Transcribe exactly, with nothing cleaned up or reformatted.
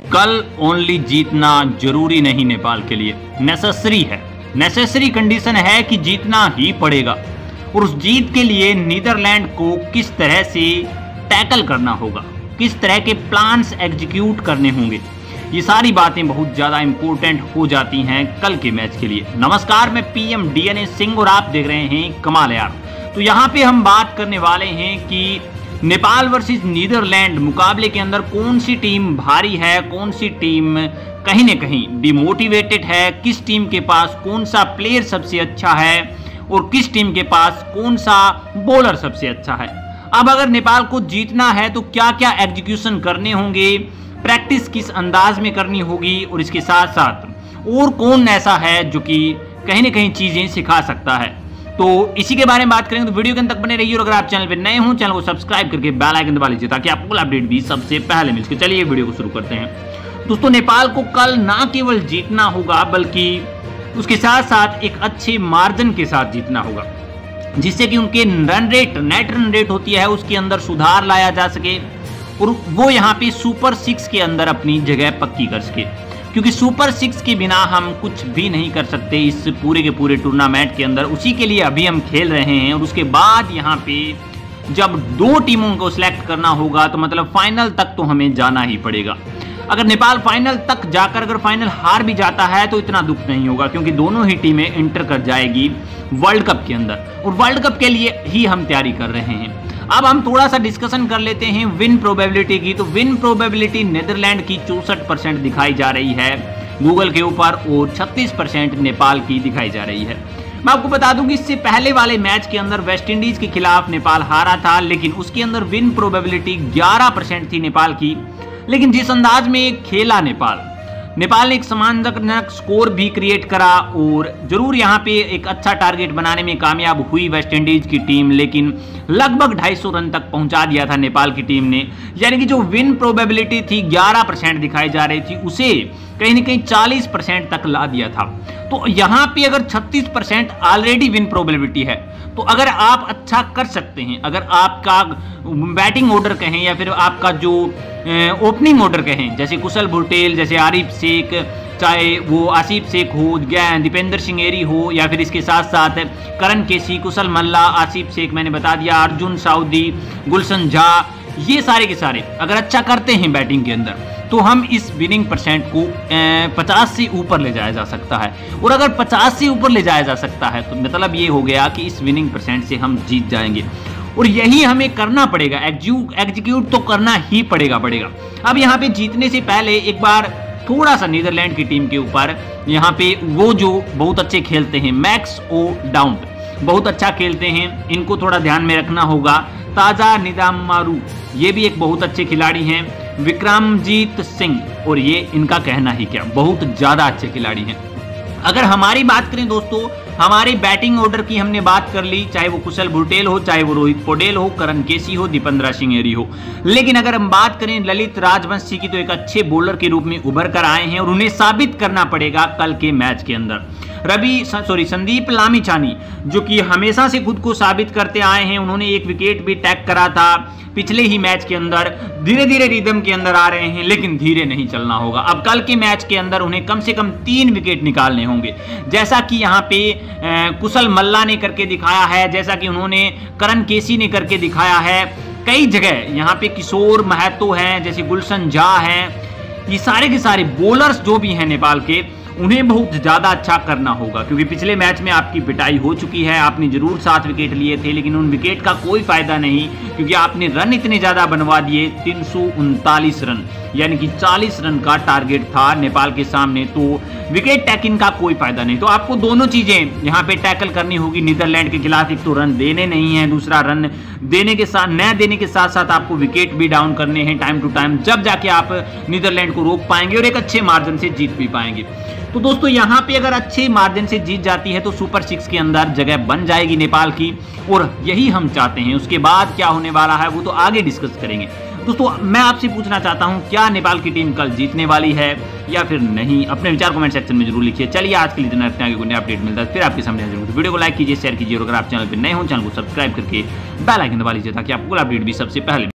कल ओनली जीतना जरूरी नहीं नेपाल के लिए, नेसेसरी है। नेसेसरी कंडीशन है कि जीतना ही पड़ेगा। और उस जीत के लिए नीदरलैंड को किस तरह से टैकल करना होगा, किस तरह के प्लान्स एग्जीक्यूट करने होंगे, ये सारी बातें बहुत ज़्यादा इंपॉर्टेंट हो जाती हैं कल के मैच के लिए। नमस्कार, मैं पीएम डीएनए सिंह और आप देख रहे हैं कमाल यार। तो यहाँ पे हम बात करने वाले हैं कि नेपाल वर्सेस नीदरलैंड मुकाबले के अंदर कौन सी टीम भारी है, कौन सी टीम कहीं ना कहीं डिमोटिवेटेड है, किस टीम के पास कौन सा प्लेयर सबसे अच्छा है और किस टीम के पास कौन सा बॉलर सबसे अच्छा है। अब अगर नेपाल को जीतना है तो क्या क्या एग्जीक्यूशन करने होंगे, प्रैक्टिस किस अंदाज में करनी होगी और इसके साथ साथ और कौन ऐसा है जो कि कहीं ना कहीं चीज़ें सिखा सकता है। तो इसी के बारे में बात करेंगे, तो वीडियो के अंत तक बने रहिए। और अगर आप चैनल पर नए हो, चैनल को सब्सक्राइब करके बेल आइकन दबा लीजिए ताकि आपको अपडेट भी सबसे पहले मिल सके। चलिए वीडियो को शुरू करते हैं। दोस्तों, नेपाल को कल ना केवल जीतना होगा बल्कि उसके साथ साथ एक अच्छे मार्जिन के साथ जीतना होगा, जिससे कि उनके run rate, net run rate होती है, उसके अंदर सुधार लाया जा सके और वो यहाँ पे सुपर सिक्स के अंदर अपनी जगह पक्की कर सके। क्योंकि सुपर सिक्स के बिना हम कुछ भी नहीं कर सकते इस पूरे के पूरे टूर्नामेंट के अंदर। उसी के लिए अभी हम खेल रहे हैं और उसके बाद यहाँ पे जब दो टीमों को सिलेक्ट करना होगा तो मतलब फाइनल तक तो हमें जाना ही पड़ेगा। अगर नेपाल फाइनल तक जाकर अगर फाइनल हार भी जाता है तो इतना दुख नहीं होगा, क्योंकि दोनों ही टीमें इंटर कर जाएगी वर्ल्ड कप के अंदर और वर्ल्ड कप के लिए ही हम तैयारी कर रहे हैं। अब हम थोड़ा सा डिस्कशन कर लेते हैं विन प्रोबेबिलिटी की। तो विन प्रोबेबिलिटी नीदरलैंड की चौसठ परसेंट दिखाई जा रही है गूगल के ऊपर और छत्तीस परसेंट नेपाल की दिखाई जा रही है। मैं आपको बता दूं कि इससे पहले वाले मैच के अंदर वेस्ट इंडीज के खिलाफ नेपाल हारा था, लेकिन उसके अंदर विन प्रोबेबिलिटी ग्यारह परसेंट थी नेपाल की। लेकिन जिस अंदाज में खेला नेपाल नेपाल ने एक सम्मानजनक स्कोर भी क्रिएट करा और जरूर यहाँ पे एक अच्छा टारगेट बनाने में कामयाब हुई वेस्ट इंडीज की टीम, लेकिन लगभग ढाई सौ रन तक पहुंचा दिया था नेपाल की टीम ने। यानी कि जो विन प्रोबेबिलिटी थी ग्यारह परसेंट दिखाई जा रही थी, उसे कहीं ना कहीं चालीस परसेंट तक ला दिया था। तो यहाँ पे अगर छत्तीस परसेंट ऑलरेडी विन प्रोबेबिलिटी है, तो अगर आप अच्छा कर सकते हैं, अगर आपका बैटिंग ऑर्डर कहें या फिर आपका जो ओपनिंग ऑर्डर कहें, जैसे कुशल भुटेल, जैसे आरिफ शेख, चाहे वो आसिफ शेख हो, दीपेंद्र सिंह एरी हो, या फिर इसके साथ साथ करण केसी, कुशल मल्ला, आसिफ शेख मैंने बता दिया, अर्जुन साउदी, गुलशन झा, ये सारे के सारे अगर अच्छा करते हैं बैटिंग के अंदर तो हम इस विनिंग परसेंट को पचास से ऊपर ले जाया जा सकता है। और अगर पचास से ऊपर ले जाया जा सकता है तो मतलब ये हो गया कि इस विनिंग परसेंट से हम जीत जाएंगे और यही हमें करना पड़ेगा, एग्जीक्यूट तो करना ही पड़ेगा पड़ेगा अब यहाँ पे जीतने से पहले एक बार थोड़ा सा नीदरलैंड की टीम के ऊपर यहाँ पे वो जो बहुत अच्छे खेलते हैं, मैक्स ओ डाउंट बहुत अच्छा खेलते हैं, इनको थोड़ा ध्यान में रखना होगा। ताजा निदामारू ये भी एक बहुत अच्छे खिलाड़ी हैं। विक्रमजीत सिंह, और ये इनका कहना ही क्या, बहुत ज्यादा अच्छे खिलाड़ी हैं। अगर हमारी बात करें दोस्तों, हमारी बैटिंग ऑर्डर की हमने बात कर ली, चाहे वो कुशल भुटेल हो, चाहे वो रोहित पौडेल हो, करण केसी हो, दीपेंद्र सिंह एरी हो। लेकिन अगर हम बात करें ललित राजवंशी की, तो एक अच्छे बॉलर के रूप में उभर कर आए हैं और उन्हें साबित करना पड़ेगा कल के मैच के अंदर। रवि सॉरी संदीप लामिछानी जो कि हमेशा से खुद को साबित करते आए हैं, उन्होंने एक विकेट भी टैग करा था पिछले ही मैच के अंदर। धीरे धीरे रिदम के अंदर आ रहे हैं, लेकिन धीरे नहीं चलना होगा। अब कल के मैच के अंदर उन्हें कम से कम तीन विकेट निकालने होंगे, जैसा कि यहाँ पे कुशल मल्ला ने करके दिखाया है, जैसा कि उन्होंने करण केसी ने करके दिखाया है। कई जगह यहाँ पे किशोर महतो हैं, जैसे गुलशन झा हैं, ये सारे के सारे बॉलर्स जो भी हैं नेपाल के, उन्हें बहुत ज़्यादा अच्छा करना होगा। क्योंकि पिछले मैच में आपकी पिटाई हो चुकी है, आपने जरूर सात विकेट लिए थे, लेकिन उन विकेट का कोई फायदा नहीं, क्योंकि आपने रन इतने ज़्यादा बनवा दिए, तीन सौ उनतालीस रन, यानी कि चालीस रन का टारगेट था नेपाल के सामने। तो विकेट टैकिंग का कोई फायदा नहीं। तो आपको दोनों चीज़ें यहाँ पे टैकल करनी होगी नीदरलैंड के खिलाफ। एक तो रन देने नहीं है, दूसरा रन देने के साथ न देने के साथ साथ आपको विकेट भी डाउन करने हैं टाइम टू टाइम, जब जाके आप नीदरलैंड को रोक पाएंगे और एक अच्छे मार्जिन से जीत भी पाएंगे। तो दोस्तों, यहाँ पे अगर अच्छे मार्जिन से जीत जाती है तो सुपर सिक्स के अंदर जगह बन जाएगी नेपाल की, और यही हम चाहते हैं। उसके बाद क्या होने वाला है वो तो आगे डिस्कस करेंगे। दोस्तों, मैं आपसे पूछना चाहता हूं, क्या नेपाल की टीम कल जीतने वाली है या फिर नहीं? अपने विचार कमेंट सेक्शन में जरूर लिखिए। चलिए आज के लिए इतना, आगे कोई अपडेट मिलता है फिर आपके सामने हाजिर होंगे। वीडियो को लाइक कीजिए, शेयर कीजिए और अगर आप चैनल पर नए हो चैनल को सब्सक्राइब करके बेल आइकन दबा लीजिए ताकि आपको अपडेट भी सबसे पहले